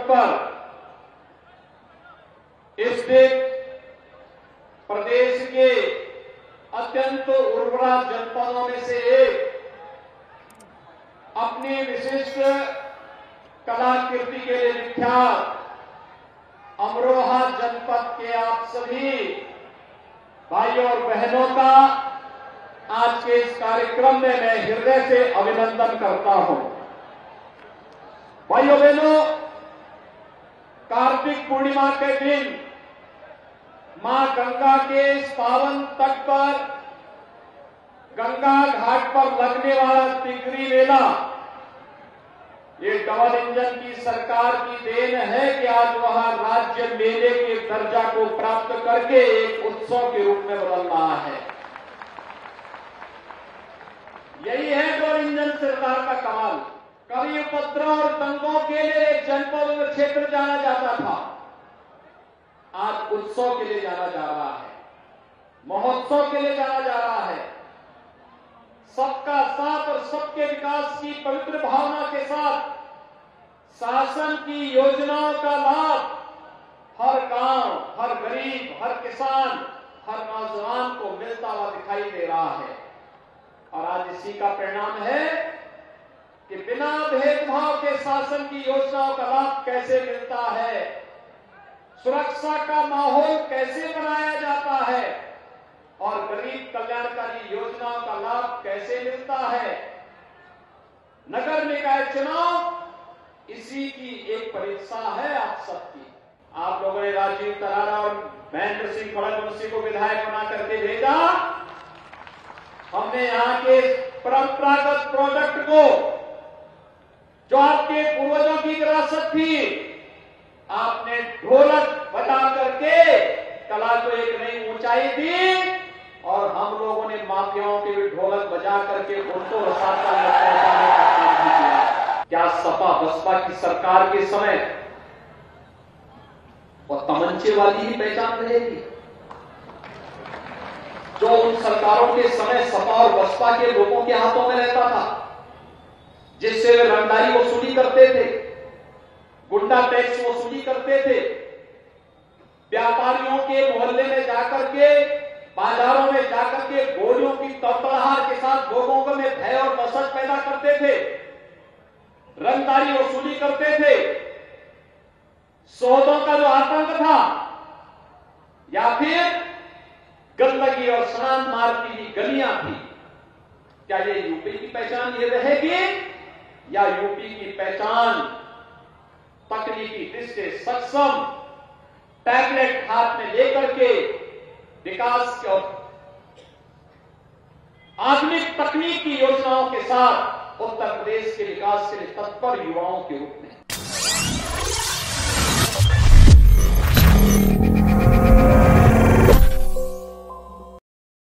पर इस दिन प्रदेश के अत्यंत उर्वरा जनपदों में से एक अपनी विशिष्ट कलाकृति के लिए विख्यात अमरोहा जनपद के आप सभी भाइयों और बहनों का आज के इस कार्यक्रम में मैं हृदय से अभिनंदन करता हूं। भाइयों बहनों, कार्तिक पूर्णिमा के दिन मां गंगा के इस पावन तट पर गंगा घाट पर लगने वाला तिगरी मेला, ये डबल इंजन की सरकार की देन है कि आज वह राज्य मेले के दर्जा को प्राप्त करके एक उत्सव के रूप में बदल रहा है। यही है डबल इंजन सरकार का कमाल। कभी उपद्रव और दंगों के लिए जनपद और क्षेत्र जाना जाता था, आज उत्सव के लिए जाना जा रहा है, महोत्सव के लिए जाना जा रहा है। सबका साथ और सबके विकास की पवित्र भावना के साथ शासन की योजनाओं का लाभ हर गांव, हर गरीब, हर किसान, हर नौजवान को मिलता हुआ दिखाई दे रहा है। और आज इसी का परिणाम है कि बिना भेदभाव के शासन की योजनाओं का लाभ कैसे मिलता है, सुरक्षा का माहौल कैसे बनाया जाता है और गरीब कल्याणकारी योजनाओं का लाभ कैसे मिलता है। नगर निकाय चुनाव इसी की एक परीक्षा है आप सबकी। आप लोगों ने राजीव तरारा और महेंद्र सिंह खड़गवंशी को विधायक बना करके भेजा। हमने यहाँ के परंपरागत प्रोडक्ट को, जो आपके पूर्वजों की विरासत थी, आपने ढोलक बजा करके कला को एक नई ऊंचाई दी और हम लोगों ने माफियाओं के भी ढोलक बजा करके उनको रसातल में पहुंचाने का काम भी किया। क्या सपा बसपा की सरकार के समय वो तमंचे वाली ही पहचान रहेगी जो उन सरकारों के समय सपा और बसपा के लोगों के हाथों में रहता था, जिससे वे रंगदारी वसूली करते थे, गुंडा टैक्स वसूली करते थे, व्यापारियों के मोहल्ले में जाकर के, बाजारों में जाकर के गोलियों की तड़तड़ाहट के साथ लोगों को में भय और दहशत पैदा करते थे, रंगदारी वसूली करते थे। सौदों का जो आतंक था या फिर गंदगी और स्नान मार्ग की गलियां थी, क्या ये यूपी की पहचान ये रहेगी या यूपी की पहचान तकनीकी दृष्टि से सक्षम टैबलेट हाथ में लेकर के विकास और आधुनिक तकनीक की योजनाओं के साथ उत्तर प्रदेश के विकास के लिए तत्पर युवाओं के रूप में